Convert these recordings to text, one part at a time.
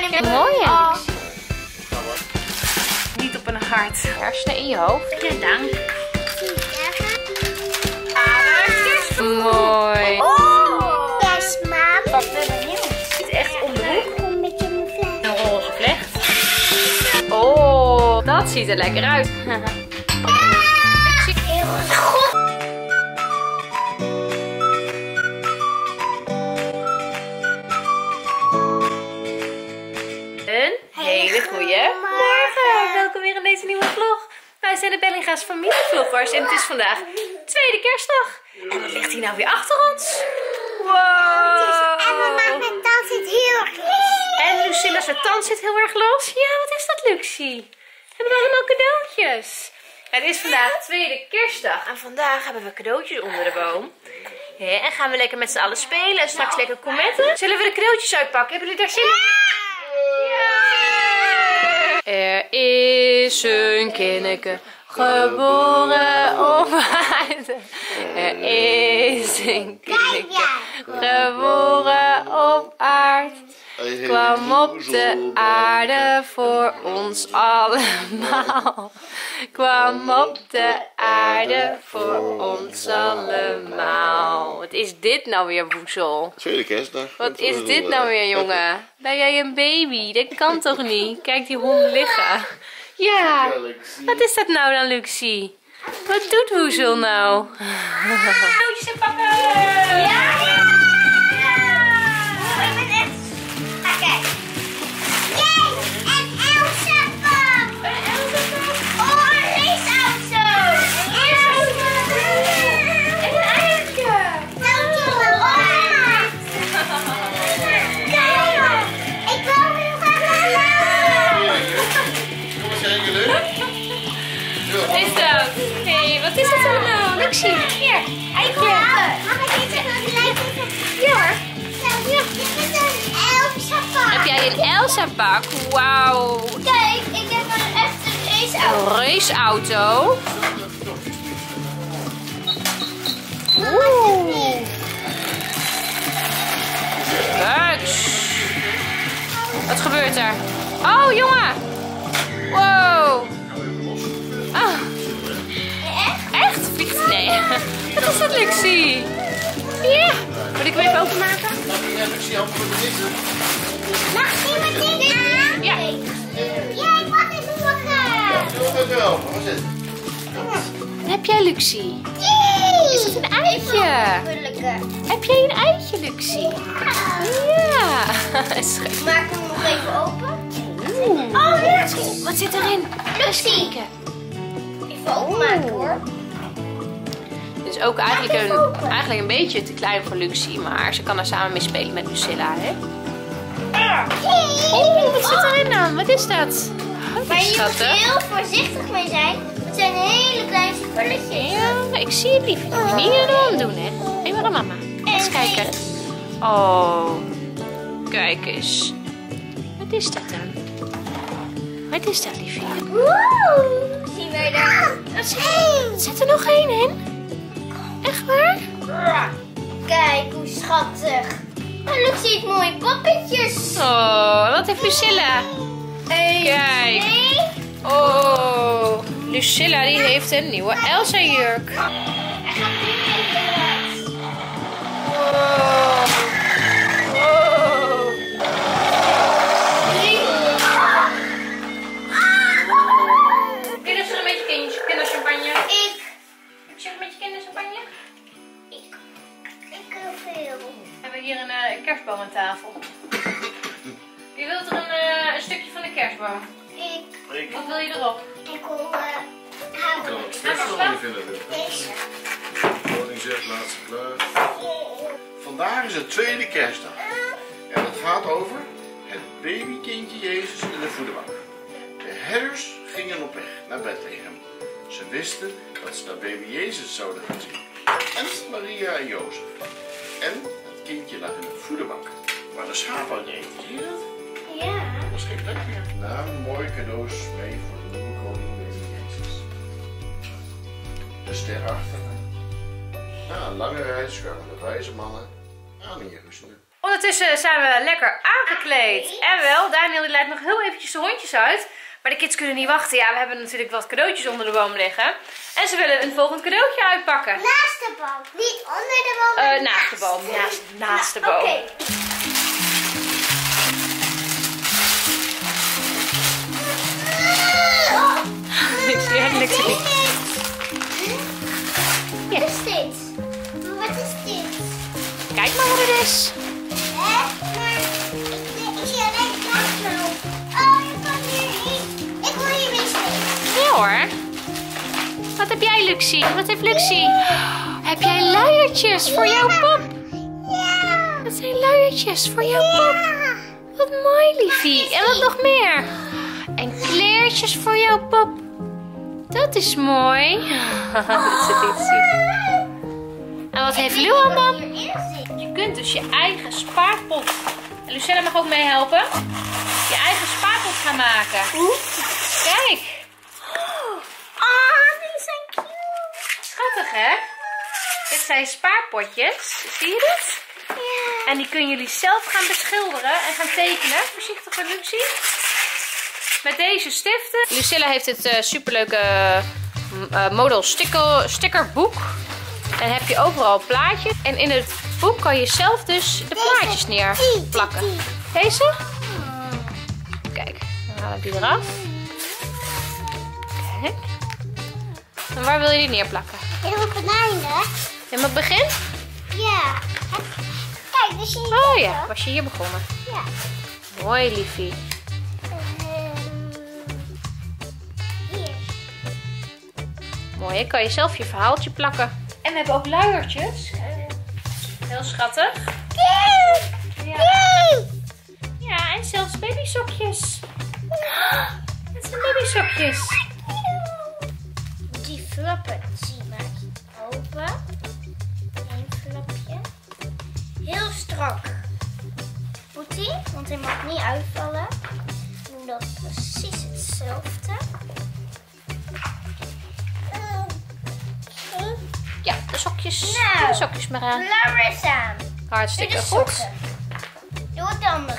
een mooi hè? Niet op een hart. Hersenen in je hoofd. Ja, dank. Mooi. Oh! Kerstman. Wat ben benieuwd. Het is echt om de hoek. Een beetje mijn vlees. Een roze vlecht. Oh, dat ziet er lekker uit. Een hele goeie morgen. Welkom weer in deze nieuwe vlog. Wij zijn de Bellinga's familievloggers en het is vandaag tweede kerstdag. En wat ligt hier nou weer achter ons? Wow. En mama, mijn tand zit heel erg los. En Lucilla's tand zit heel erg los. Ja, wat is dat, Lucie? Hebben we allemaal cadeautjes? Het is vandaag tweede kerstdag en vandaag hebben we cadeautjes onder de boom. Ja, en gaan we lekker met z'n allen spelen en straks lekker commenten. Zullen we de cadeautjes uitpakken? Hebben jullie daar zin in? Ja! Er is een kindeke geboren op aarde. Er is een kindeke geboren op aarde. Kwam op de aarde voor ons allemaal. Kwam op de aarde voor ons allemaal. Wat is dit nou weer, Woezel? Tweede kerstdag. Wat is dit nou weer, jongen? Ben jij een baby? Dat kan toch niet? Kijk die hond liggen. Ja, wat is dat nou dan, Luxie? Wat doet Woezel nou? Cadeautjes inpakken! Ja! Ik ben echt... Kijk. Jee! En Elsa pap! Een Elsa-pap. Oh, een raceauto! En een eiertje! Kijk! Ik wil heel graag naar Zijn jullie leuk? Wat is dat? Hé, wat is dat allemaal? Luxie, hier, eitje. Mag ik iets zeggen? Ja. Dit is een Elsa pap. Heb jij een Elsa-pak? Wauw. Kijk, ik heb een echte raceauto. Een raceauto. Oeh. Kijk. Wat gebeurt er? Oh, jongen. Wow. Ah. Echt? Vliegt het? Nee. Wat is dat, Luxie? Ja. Moet ik hem even openmaken? Mag ik meteen aan? Ja. Jij mag even pakken. Wat heb jij, Luxie? Is het een eitje? Heb jij een eitje, Luxie? Ja. Schat. Maak hem nog even open. Oeh. Oh, Luxie. Wat zit erin? Luxie. Even openmaken hoor. Het is ook eigenlijk een beetje te klein voor Luxie, maar ze kan er samen mee spelen met Lucilla, hè? Oh, wat zit erin dan? Wat is dat? Oh, Maar je moet schattig. heel voorzichtig mee zijn. Het zijn hele kleine spulletjes. Ja, ik zie het lief. Dat moet je niet in de hand doen, hè? Hé, maar mama. Eens kijken. Oh, kijk eens. Wat is dat dan? Wat is dat, liefje? Woe! Zien wij daar? Zit er nog één in? Echt waar? Kijk hoe schattig. En Luxie heeft mooie poppetjes. Oh, wat heeft Lucilla? Kijk. Nee. Oh, Lucilla die heeft een nieuwe Elsa jurk. Hij gaat nu in. Wow. Wow. Kinders er een beetje kinderchampagne. Ik Zeg een beetje kinderchampagne. wil veel. We hebben hier een kerstboom aan tafel. Wie wilt er een stukje van de kerstboom? Wat wil je erop? Ik wil deze. Koning zegt laatste klaar. Vandaag is het tweede kerstdag. En het gaat over het babykindje Jezus in de voederbak. De herders gingen op weg naar Bethlehem. Ze wisten dat ze naar baby Jezus zouden gaan zien. En Maria en Jozef. En het kindje lag in de voederbak, waar de schapen uit eten. Zie je dat? Ja. Dat is geen plek meer. Nou, mooie cadeaus mee voor de nieuwe koning baby Jezus. De ster achter. Na een lange reis kwamen de wijze mannen aan in Jeruzalem. Om ondertussen zijn we lekker aangekleed. En wel, Daniel die leidt nog heel eventjes de hondjes uit. Maar de kids kunnen niet wachten. Ja, we hebben natuurlijk wat cadeautjes onder de boom liggen. En ze willen een volgend cadeautje uitpakken. Naast de boom. Niet onder de boom. Maar Naast de boom. Naast de boom. Oké. Ik zie het niks niet. Wat is dit? Wat is dit? Kijk maar wat het is. Hè? Maar ik zie alleen knapsel. Oh, je kan hier niet. Ik wil hier mee spelen. Ja hoor. Wat heb jij, Luxie? Wat heeft Luxie? Heb jij luiertjes voor jouw pop? Ja. Dat zijn luiertjes voor jouw pop. Wat mooi, liefie. En wat nog meer? En kleertjes voor jouw pop. Dat is mooi. Dat zit niet zien. En wat heeft Luan dan? Je kunt dus je eigen spaarpot. En Lucella mag ook meehelpen. Je eigen spaarpot gaan maken. Kijk. Oh, die zijn cute. Schattig, hè? Dit zijn spaarpotjes. Zie je dit? Ja. En die kunnen jullie zelf gaan beschilderen en gaan tekenen. Voorzichtig, Luxie. Met deze stiften. Lucilla heeft het superleuke model stickerboek. En heb je overal plaatjes. En in het boek kan je zelf dus de plaatjes neerplakken. Deze? Kijk, dan haal ik die eraf. Kijk. En waar wil je die neerplakken? Heel op het einde. Helemaal het begin? Ja. Kijk, dus hier. Oh ja, was je hier begonnen? Ja. Mooi, liefie. Hier. Mooi, hè? Kan je zelf je verhaaltje plakken. En we hebben ook luiertjes. Heel schattig. Ja. Ja, en zelfs babysokjes. Dat zijn babysokjes. Die flappen, zie maak je open. Eén flapje. Heel strak. Moet die? Want hij mag niet uitvallen. Doe dat precies hetzelfde. Ja, de sokjes. Nou. Doe de sokjes maar aan. Klaar is aan. Hartstikke Doe de goed. sokken. Doe het andere.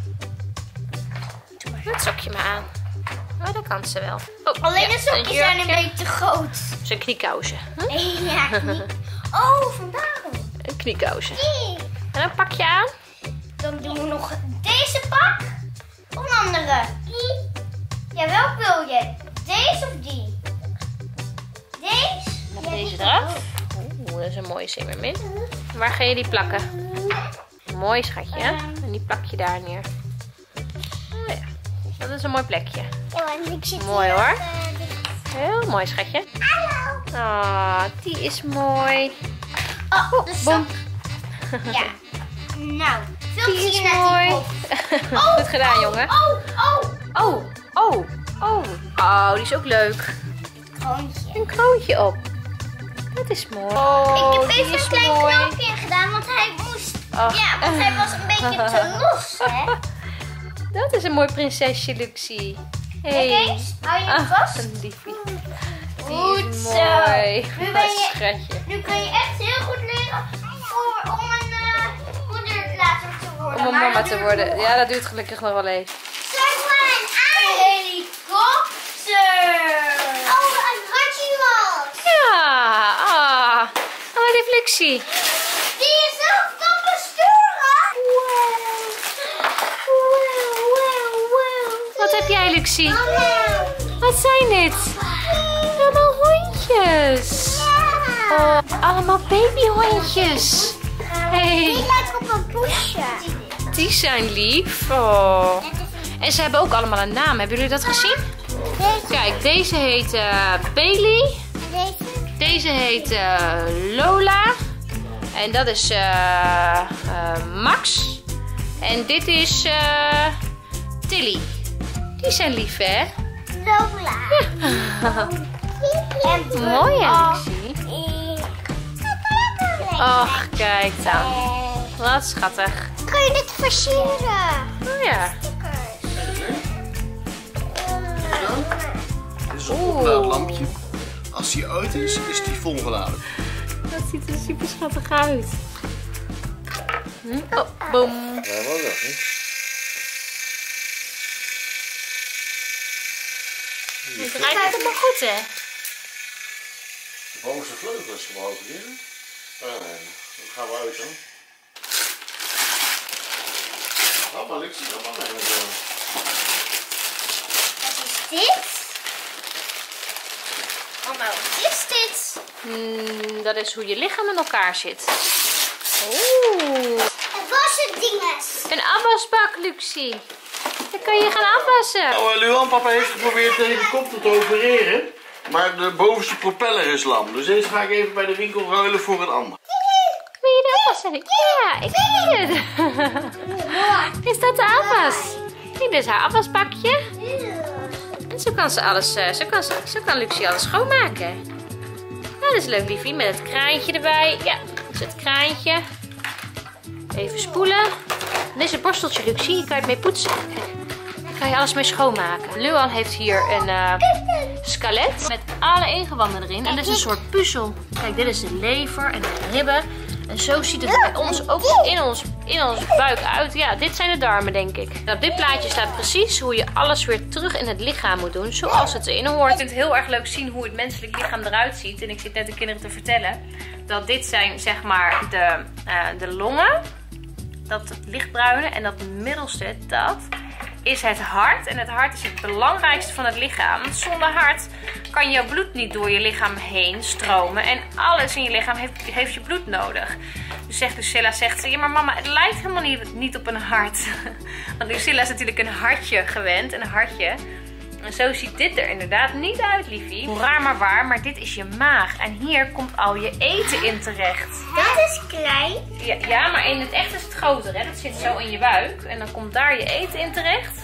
Doe het sokje maar aan. Oh, dat kan ze wel. Oh, Alleen ja, de sokjes zijn een beetje te groot. Zijn kniekousen. Hm? Ja, niet. Oh, vandaar. Een kniekousen. Die. En dan pak je aan. Dan doen we nog deze pak. Of een andere. Die. Ja, welk wil je? Deze of die? Deze? Met Ja, deze die eraf. kan ook. Oeh, dat is een mooie zeemermin. Waar ga je die plakken? Mooi schatje. Hè? En die plak je daar neer. Oh ja, dat is een mooi plekje. Ja, want ik zit Mooi, hier hoor. op, Heel mooi schatje. Hallo. Ah, die is mooi. Oh, de sok. Bom. Ja. Nou, veel Die is plezier naar mooi. die pop. Goed gedaan, jongen. Oh. Oh, die is ook leuk. Kroontje. Een kroontje op. Dat is mooi. Oh, Ik heb die even is een klein mooi. knoopje in gedaan, want hij moest... Ach. Ja, want hij was een beetje te los, hè? Dat is een mooi prinsesje, Luxie. Kijk eens, hou je hem vast? Een liefie. Die Goed is zo. mooi. Nu, Wat ben je, schatje. nu kun je echt heel goed leren om een moeder later te worden. Om een Maar mama dat te duurt worden. nog. Ja, dat duurt gelukkig nog wel even. Zeg maar een helikopter. Oh, een hartje. Ja, wat heeft Luxie? Die je zelf kan besturen. Wat heb jij, Luxie? Wow. Wat zijn dit? Allemaal hondjes. Oh, allemaal babyhondjes. Die Hey, lijkt op een poesje. die zijn lief. Oh. En ze hebben ook allemaal een naam. Hebben jullie dat gezien? Deze. Kijk, deze heet Bailey. Deze. Deze heet Lola. En dat is Max. En dit is Tilly. Die zijn lief, hè? Lola. En Mooi, hè, Luxie? Oh. Och, kijk dan. Wat schattig. Kun je dit versieren? Oh ja. Dit is een oplaadlampje. Als die uit is, is die volgeladen. Dat ziet er super schattig uit. Oh, boom. Ja, wel weg, hè? Het draait niet helemaal goed, hè? De bovenste vleugel is gebroken, hè? Oh nee, dat gaan we uit, hoor. Dat maar, ik zie dat maar mee. Wat is dit? Mama, wat is dit? Dat is hoe je lichaam in elkaar zit. Oeh. Het was het dinges. Een afwasbak, Luxie. Dan kan je gaan afwassen. Nou, Luan, papa heeft geprobeerd de helikopter te opereren. Maar de bovenste propeller is lam. Dus deze ga ik even bij de winkel ruilen voor een ander. Wil je de afwas hebben? Ja, ik zie het. Is dat de afwas? Dit is haar afwasbakje. En zo kan ze alles, zo kan Luxie alles schoonmaken. Ja, dat is leuk, liefie. Met het kraantje erbij. Ja, dat is het kraantje. Even spoelen. Dit is een borsteltje, Luxie. Hier kan je het mee poetsen. Daar kan je alles mee schoonmaken. Luan heeft hier een skelet met alle ingewanden erin. En dit is een soort puzzel. Kijk, dit is de lever en de ribben. En zo ziet het bij ons ook in ons buik uit. Ja, dit zijn de darmen, denk ik. En op dit plaatje staat precies hoe je alles weer terug in het lichaam moet doen. Zoals het erin hoort. Ik vind het heel erg leuk zien hoe het menselijk lichaam eruit ziet. En ik zit net de kinderen te vertellen dat dit zijn, zeg maar, de longen. Dat het lichtbruine. En dat middelste, dat is het hart. En het hart is het belangrijkste van het lichaam. Zonder hart kan jouw bloed niet door je lichaam heen stromen. En alles in je lichaam heeft je bloed nodig. Dus Lucilla zegt, ja maar mama, het lijkt helemaal niet op een hart. Want Lucilla is natuurlijk een hartje gewend. Een hartje. En zo ziet dit er inderdaad niet uit, liefie. Hoe raar maar waar, maar dit is je maag. En hier komt al je eten in terecht. Dat is klein. Ja, maar in het echt is het groter, hè? Dat zit zo in je buik. En dan komt daar je eten in terecht.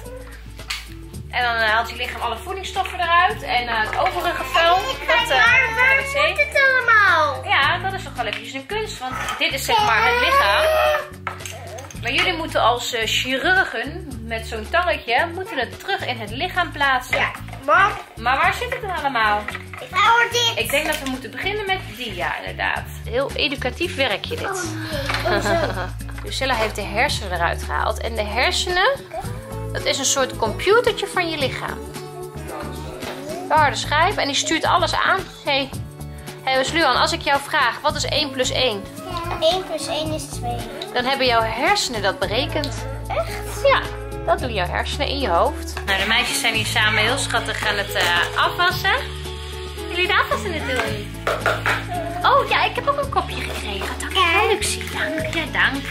En dan haalt je lichaam alle voedingsstoffen eruit. En het overige vuil. Kijk maar, waar moet het allemaal? Ja, dat is toch wel eventjes een kunst. Want dit is zeg maar het lichaam. Maar jullie moeten als chirurgen met zo'n tangetje moeten het terug in het lichaam plaatsen. Ja, mam. Maar waar zit het dan allemaal? Ik hou dit. Ik denk dat we moeten beginnen met die, ja inderdaad. Heel educatief werkje dit. Oh, zo. Lucilla heeft de hersenen eruit gehaald. En de hersenen, dat is een soort computertje van je lichaam. Een harde schijf en die stuurt alles aan. Hey, dus Luan, als ik jou vraag, wat is 1 plus 1? 1 plus 1 is 2. Dan hebben jouw hersenen dat berekend. Echt? Ja, dat doen jouw hersenen in je hoofd. Nou, de meisjes zijn hier samen heel schattig aan het afwassen. Jullie de afwassen het doen? Oh ja, ik heb ook een kopje gekregen. Dankjewel, Luxie. Dank, ja, dank.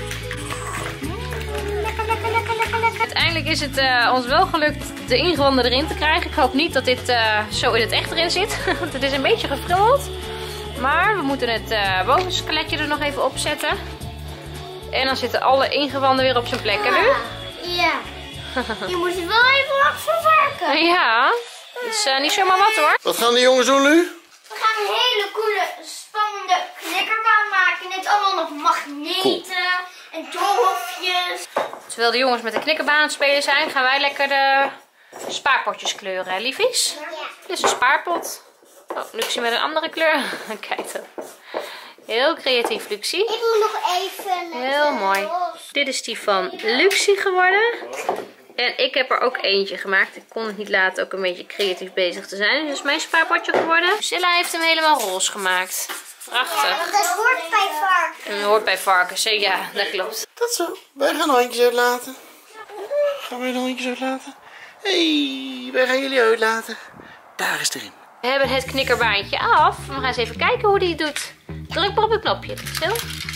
Lekker. Uiteindelijk is het ons wel gelukt de ingewanden erin te krijgen. Ik hoop niet dat dit zo in het echt erin zit. Want het is een beetje gefrummeld. Maar we moeten het bovenskeletje er nog even op zetten. En dan zitten alle ingewanden weer op zijn plek, hè, Lu? Ja. Je moet het wel even lang verwerken. Ja, dat is niet zomaar wat hoor. Wat gaan de jongens doen nu? We gaan een hele coole, spannende knikkerbaan maken. Net allemaal nog magneten en doolhofjes. Terwijl de jongens met de knikkerbaan aan het spelen zijn, gaan wij lekker de spaarpotjes kleuren, hè, liefies? Ja. Dit is een spaarpot. Oh, Luxie met een andere kleur. Kijk dan. Heel creatief, Luxie. Ik moet nog even... Heel mooi. Dit is die van Luxie geworden. En ik heb er ook eentje gemaakt. Ik kon het niet laten ook een beetje creatief bezig te zijn. Dit is mijn spaarpotje geworden. Lucilla heeft hem helemaal roze gemaakt. Prachtig. Ja, want dat hoort bij varkens. En dat hoort bij varkens, hè? Ja, dat klopt. Dat zo. Wij gaan de handjes uitlaten. Gaan wij de handjes uitlaten? Hé, wij gaan jullie uitlaten. Daar is erin. We hebben het knikkerbaantje af. We gaan eens even kijken hoe die het doet. Druk maar op het knopje. Zo.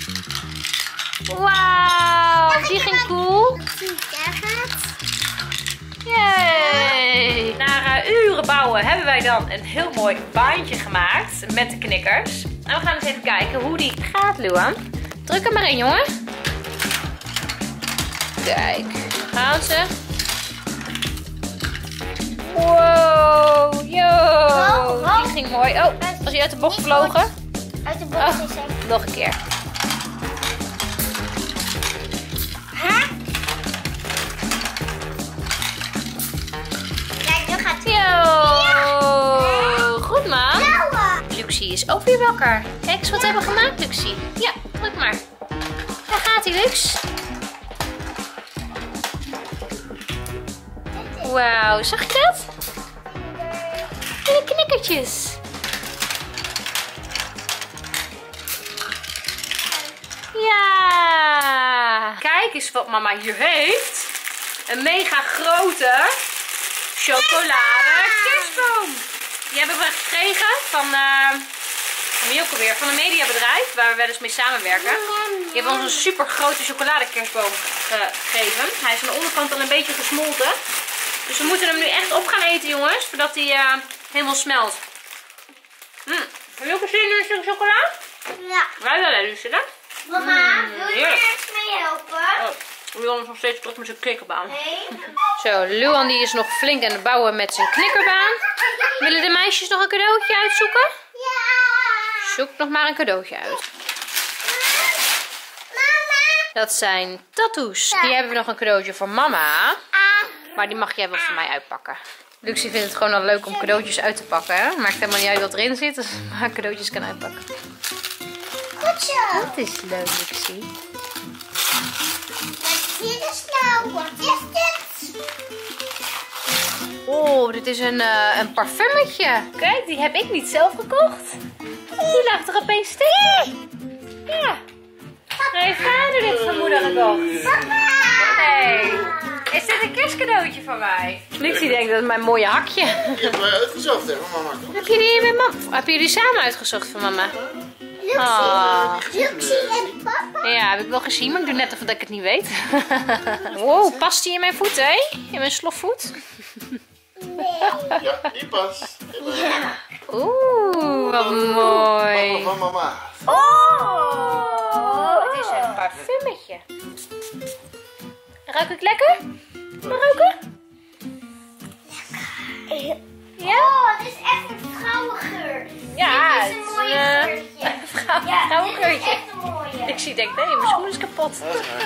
Wauw, die ging cool. Daar gaat. Yay! Na uren bouwen hebben wij dan een heel mooi baantje gemaakt met de knikkers. En we gaan eens even kijken hoe die gaat, Luan. Druk er maar in, jongen. Kijk, daar gaan ze. Wow, yo. Die ging mooi. Oh, was hij uit de bocht gevlogen? Uit de bocht is hij. Nog een keer. Hè? Kijk, nu gaat hij. Yo, goed man. bouwen. Luxie is ook weer wakker. Kijk eens wat we hebben gemaakt, Luxie. Ja, druk maar. Daar gaat hij weer. Lux? Wauw, zag je dat? Hele knikkertjes. Ja! Kijk eens wat mama hier heeft. Een mega grote chocolade kerstboom. Die hebben we gekregen van wie ook alweer? Van een mediabedrijf waar we wel eens mee samenwerken. Die hebben ons een super grote chocolade kerstboom gegeven. Hij is aan de onderkant al een beetje gesmolten. Dus we moeten hem nu echt op gaan eten, jongens, voordat hij helemaal smelt. Heb je ook zin in een stuk chocola? Ja. Wij wel, Lucilla. Mama, wil je me ergens mee helpen? Oh, Luan is nog steeds druk met zijn knikkerbaan. Nee. Zo, Luan die is nog flink aan het bouwen met zijn knikkerbaan. Willen de meisjes nog een cadeautje uitzoeken? Ja. Zoek nog maar een cadeautje uit. Mama. Dat zijn tattoos. Hier hebben we nog een cadeautje voor mama. Maar die mag jij wel voor mij uitpakken. Luxie vindt het gewoon al leuk om cadeautjes uit te pakken. Hè? Maakt helemaal niet uit wat erin zit. Dus maar cadeautjes kan uitpakken. Goed zo. Dat is leuk, Luxie. Wat is nou? Wat is dit? Oh, dit is een parfummetje. Kijk, die heb ik niet zelf gekocht. Die lag er opeens tegen. Ja. Heeft vader dit van moeder gekocht? Nee. Is dit een kerstcadeautje van mij? Luxie denkt dat het mijn mooie hakje. Je hebt mij uitgezocht, hè, van mama. Heb je die met mama? Heb je die samen uitgezocht van mama? Oh. Luxie en papa. Ja, heb ik wel gezien, maar ik doe net alsof ik het niet weet. Wow, past die in mijn voet, hè? In mijn slofvoet? Ja, die past. Oeh, wat mooi. Van mama. Oh, het is een parfummetje. Ruik ik lekker? Mag ruiken? Ja, oh, het is echt een vrouwengeur. Ja, Dit is een mooie geurtje. vrouwengeurtje. Dit is echt een mooie. Ik zie, denk, nee, mijn schoen is kapot.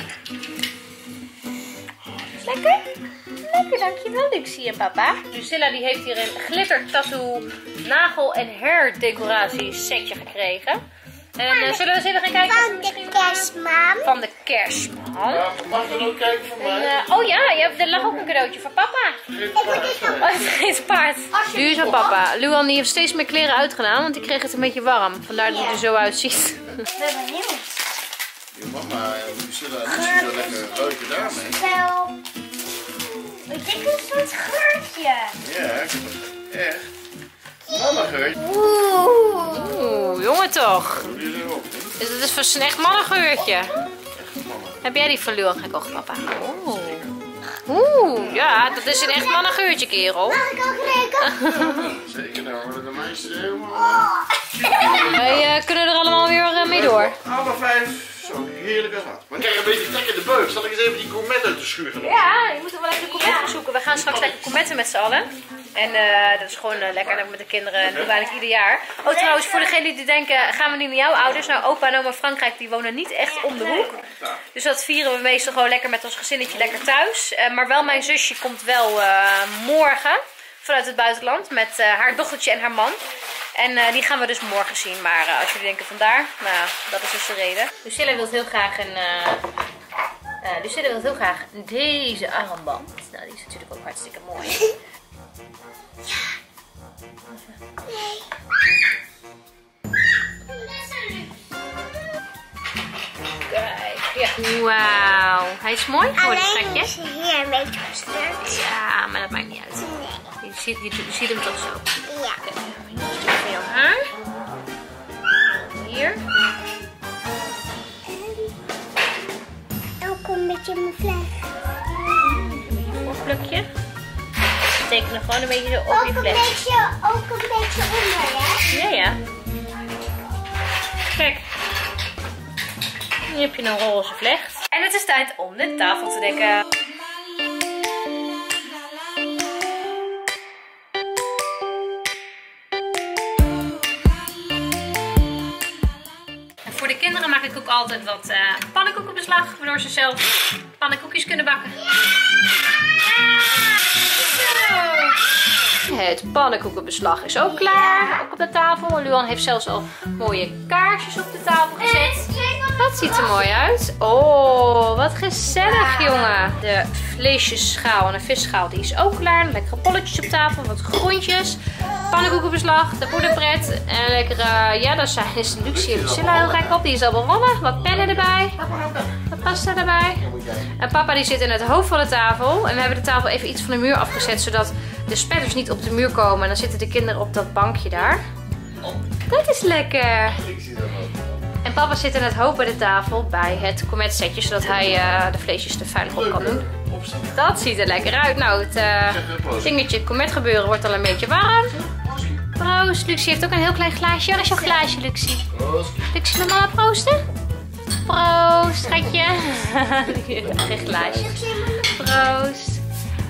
Lekker? Lekker, dankjewel Luxie en papa. Lucilla die heeft hier een glitter tattoo nagel- en hairdecoratie setje gekregen. En zullen we eens even gaan kijken? Van de kerstman. Van de kerstman. Ja, mag je ook kijken van mij? Oh ja, er lag ook een cadeautje voor papa. Oh, vergeet het paard. Nu is van papa. Luan die heeft steeds meer kleren uitgedaan, want die kreeg het een beetje warm. Vandaar dat hij er zo uitziet. Ik ben benieuwd. Je mama en Lucilla en Lucie zo lekker ruiken daarmee. Wel. Ik denk een soort geurtje. Ja, echt. Mama geurtje. Oeh, jongen toch. Doe die erop. Dus dat is voor een echt mannengeurtje. Heb jij die van Luan gekocht, papa? Oeh, ja, dat is een echt mannengeurtje, kerel. Mag ik ook ruiken? Zeker, daar worden de meisjes helemaal... Wij kunnen er allemaal weer mee door. Alle 5 zo heerlijk als wat. Maar kijk, een beetje trek in de beuk. Zal ik eens even die gourmet uit de schuur gaan doen? Ja, je moet er wel even een gourmet zoeken. We gaan straks lekker gourmetten met z'n allen. En dat is gewoon lekker met de kinderen. Dat doen we eigenlijk ieder jaar. Oh, trouwens, voor degenen die denken, gaan we nu naar jouw ouders? Nou, opa en oma Frankrijk, die wonen niet echt om de hoek. Dus dat vieren we meestal gewoon lekker met ons gezinnetje lekker thuis. Maar wel mijn zusje komt wel morgen vanuit het buitenland met haar dochtertje en haar man. En die gaan we dus morgen zien. Maar als jullie denken vandaar, nou, dat is dus de reden. Lucilla wil heel graag Lucilla wil heel graag deze armband. Nou, die is natuurlijk ook hartstikke mooi. Kijk, ja. Wauw. Hij is mooi geworden, schatje. Is hij hier een beetje gestuurd? Ja, maar dat maakt niet uit. Je ziet hem toch zo. Ja. Een stukje van jouw haar. Hier. Ook een beetje mijn vlecht. Een voorplukje. We tekenen gewoon een beetje zo op je vlecht. Ook een beetje onder, hè? Ja, ja. Kijk. Nu heb je een roze vlecht. En het is tijd om de tafel te dekken. En voor de kinderen maak ik ook altijd wat pannenkoekenbeslag, waardoor ze zelf pannenkoekjes kunnen bakken. Zo. Het pannenkoekenbeslag is ook klaar, ook op de tafel. Luan heeft zelfs al mooie kaarsjes op de tafel gezet. Dat ziet er mooi uit. Oh, wat gezellig, jongen. De vleesjesschaal en de visschaal die is ook klaar. Lekkere bolletjes op tafel, wat groentjes. Pannenkoekenbeslag, de poederpret. En lekkere, ja, daar is Luxie en Lucilla heel gek op. Die is al begonnen. Wat pennen erbij. Wat pasta erbij. En papa die zit in het hoofd van de tafel. En we hebben de tafel even iets van de muur afgezet, zodat de spetters niet op de muur komen. En dan zitten de kinderen op dat bankje daar. Dat is lekker. En papa zit in het hoofd bij de tafel bij het cometsetje, zodat hij de vleesjes er veilig op kan doen. Dat ziet er lekker uit. Nou, het dingetje, het cometgebeuren wordt al een beetje warm. Proost. Luxie heeft ook een heel klein glaasje. Waar is jouw glaasje, Luxie? Luxie, wil mama proosten? Proost, schatje. Geen glaasje. Proost.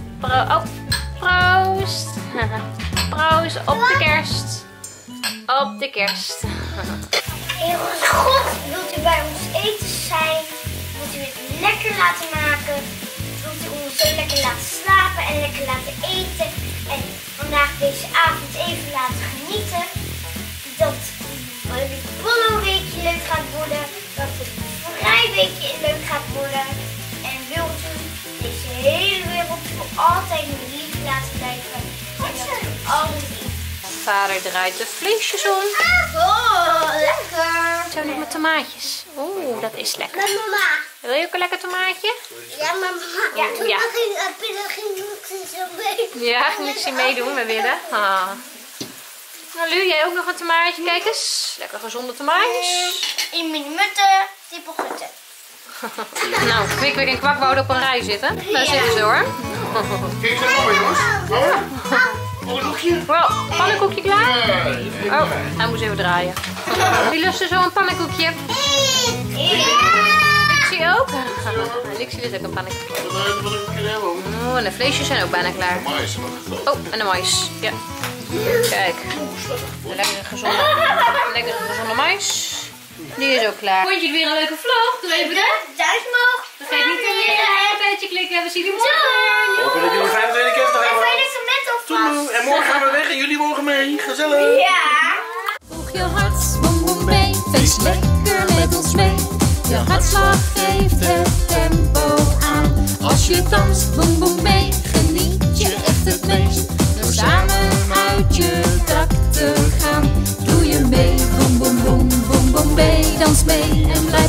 Proost. Proost op de kerst. Op de kerst. Heerlijke God, wilt u bij ons eten zijn? Wilt u het lekker laten maken? Wilt u ons zo lekker laten slapen en lekker laten eten? En vandaag deze avond even laten genieten? Dat het Bollo-weekje leuk gaat worden. Dat het Vrijweekje leuk gaat worden. En wilt u deze hele wereld voor altijd lief laten blijven? En dat u alles eet. Vader draait de vleesjes om. Oh, lekker. Zo nog met tomaatjes. Oeh, dat is lekker. Met mama. Wil je ook een lekker tomaatje? Ja, maar mama. Ja, toen Ja. ging Luxie zo mee. Ja, Luxie meedoen, we willen. Ah. Nou, Lu, jij ook nog een tomaatje? Kijk eens. Lekker gezonde tomaatjes. In mijn mutten, tippelgutten. Nou, Kwik en Kwak wouden op een rij zitten. Daar zitten ze hoor. Kijk eens naar mama, jongens. Pannenkoekje. Wow, pannenkoekje klaar? Ja. Oh, hij moest even draaien. Wie lust er zo een pannenkoekje? Luxie ook? Luxie lust ook een pannenkoekje. Oh, en de vleesjes zijn ook bijna klaar. Oh, en de mais. Ja. Kijk. De lekkere gezonde mais. Die is ook klaar. Vond je weer een leuke vlog? Doe even de Duimpje omhoog. Vergeet niet te belletje klikken. We zien jullie morgen. Hopen dat jullie een fijne tweede kerstdag hebben. Fijne met alvast. En morgen gaan we weg en jullie mogen mee. Gezellig. Ja. Voeg je hart, boem boem mee, feest lekker met ons mee. Je hartslag geeft het tempo aan. Als je danst, boem boem mee, geniet je echt het meest. Door samen uit je dak te gaan, doe je mee. Boem boem boem boem boem mee, dans mee en blijf